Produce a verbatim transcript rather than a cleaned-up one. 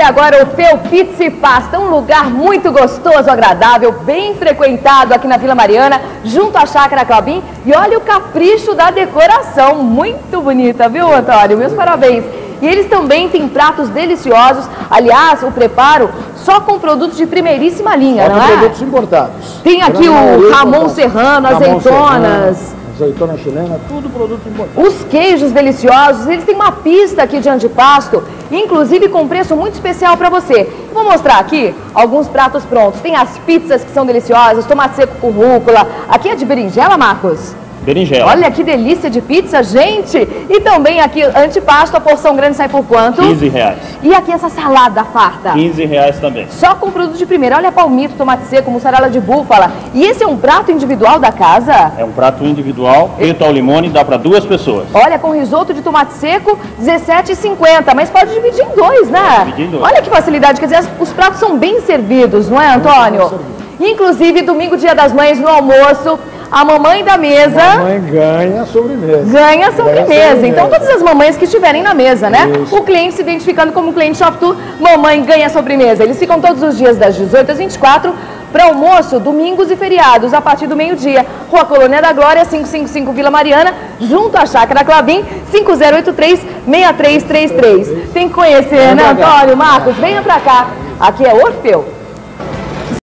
conhecer agora o Orfeu Pizza e Pasta, um lugar muito gostoso, agradável, bem frequentado aqui na Vila Mariana, junto à Chácara Clabin. E olha o capricho da decoração, muito bonita, viu, Antônio? Meus parabéns. E eles também têm pratos deliciosos, aliás, o preparo só com produtos de primeiríssima linha, só não é? produtos importados. Tem aqui o Ramon Serrano, azeitonas... Serrano. Azeitona chilena, tudo produto importado. Os queijos deliciosos, eles têm uma pista aqui de antipasto, inclusive com preço muito especial para você. Eu vou mostrar aqui alguns pratos prontos. Tem as pizzas que são deliciosas, tomate seco com rúcula. Aqui é de berinjela, Marcos? Berinjela. Olha que delícia de pizza, gente! E também aqui, antipasto, a porção grande sai por quanto? quinze reais. E aqui essa salada farta? quinze reais também. Só com produto de primeira. Olha palmito, tomate seco, mussarela de búfala. E esse é um prato individual da casa? É um prato individual, feito ao limão e dá para duas pessoas. Olha, com risoto de tomate seco, dezessete reais e cinquenta centavos. Mas pode dividir em dois, né? Pode dividir em dois. Olha que facilidade. Quer dizer, os pratos são bem servidos, não é, Antônio? Inclusive, domingo, dia das mães, no almoço, a mamãe da mesa... A mãe ganha a sobremesa. Ganha a sobremesa. Ganha a sobremesa. Então, todas as mamães que estiverem na mesa, né? Isso. O cliente se identificando como cliente Shopto, mamãe ganha a sobremesa. Eles ficam todos os dias das dezoito às vinte e quatro para almoço, domingos e feriados, a partir do meio-dia. Rua Colônia da Glória, quinhentos e cinquenta e cinco, Vila Mariana, junto à Chácara Clabin, cinco zero oito três, seis três três três. Tem que conhecer, né, Antônio? Marcos, venha pra cá. Aqui é Orfeu.